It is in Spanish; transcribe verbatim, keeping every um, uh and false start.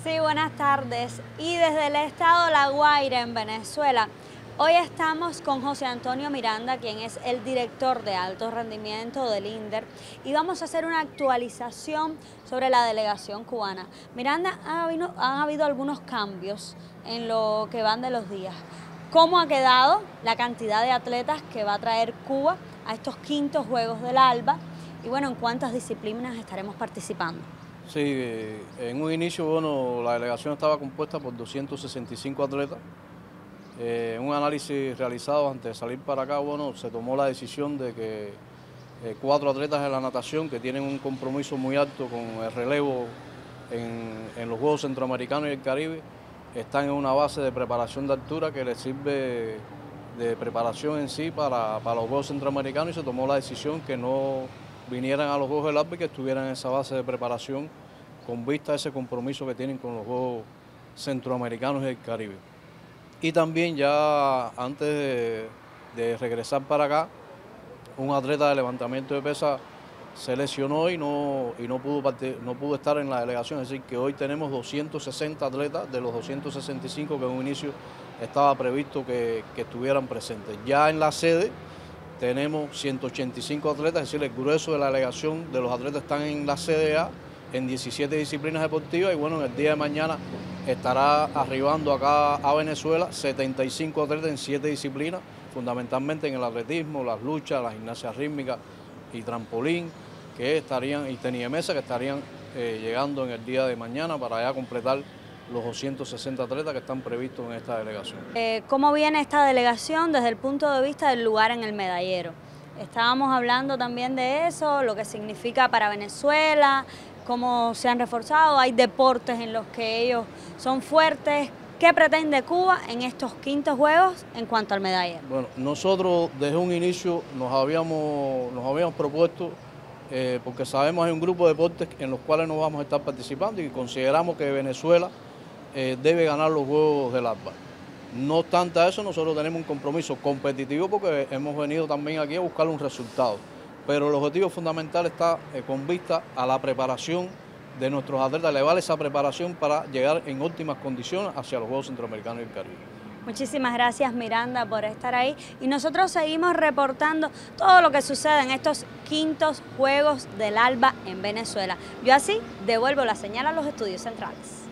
Sí, buenas tardes. Y desde el estado La Guaira, en Venezuela, hoy estamos con José Antonio Miranda, quien es el director de alto rendimiento del INDER, y vamos a hacer una actualización sobre la delegación cubana. Miranda, ha habido, han habido algunos cambios en lo que van de los días. ¿Cómo ha quedado la cantidad de atletas que va a traer Cuba a estos quintos Juegos del ALBA? Y bueno, ¿en cuántas disciplinas estaremos participando? Sí, en un inicio, bueno, la delegación estaba compuesta por doscientos sesenta y cinco atletas. Eh, un análisis realizado antes de salir para acá, bueno, se tomó la decisión de que eh, cuatro atletas de la natación que tienen un compromiso muy alto con el relevo en, en los Juegos Centroamericanos y el Caribe, están en una base de preparación de altura que les sirve de preparación en sí para, para los Juegos Centroamericanos, y se tomó la decisión que no vinieran a los Juegos del ALBA y que estuvieran en esa base de preparación con vista a ese compromiso que tienen con los Juegos Centroamericanos y el Caribe. Y también ya antes de, de regresar para acá, un atleta de levantamiento de pesas se lesionó y no, y no, pudo, no pudo estar en la delegación, es decir que hoy tenemos doscientos sesenta atletas de los doscientos sesenta y cinco que en un inicio estaba previsto que, que estuvieran presentes. Ya en la sede tenemos ciento ochenta y cinco atletas, es decir, el grueso de la delegación de los atletas están en la sede A, en diecisiete disciplinas deportivas, y bueno, en el día de mañana estará arribando acá a Venezuela setenta y cinco atletas en siete disciplinas, fundamentalmente en el atletismo, las luchas, la gimnasia rítmica y trampolín, que estarían, y tenis de mesa, que estarían eh, llegando en el día de mañana para ya completar los doscientos sesenta atletas que están previstos en esta delegación. Eh, ¿Cómo viene esta delegación desde el punto de vista del lugar en el medallero? Estábamos hablando también de eso, lo que significa para Venezuela, cómo se han reforzado, hay deportes en los que ellos son fuertes. ¿Qué pretende Cuba en estos quintos Juegos en cuanto al medallero? Bueno, nosotros desde un inicio nos habíamos, nos habíamos propuesto, eh, porque sabemos que hay un grupo de deportes en los cuales no vamos a estar participando y consideramos que Venezuela eh, debe ganar los Juegos del ALBA. No obstante a eso, nosotros tenemos un compromiso competitivo porque hemos venido también aquí a buscar un resultado, pero el objetivo fundamental está eh, con vista a la preparación de nuestros atletas, elevar esa preparación para llegar en óptimas condiciones hacia los Juegos Centroamericanos y el Caribe. Muchísimas gracias, Miranda, por estar ahí, y nosotros seguimos reportando todo lo que sucede en estos quintos Juegos del ALBA en Venezuela. Yo así devuelvo la señal a los estudios centrales.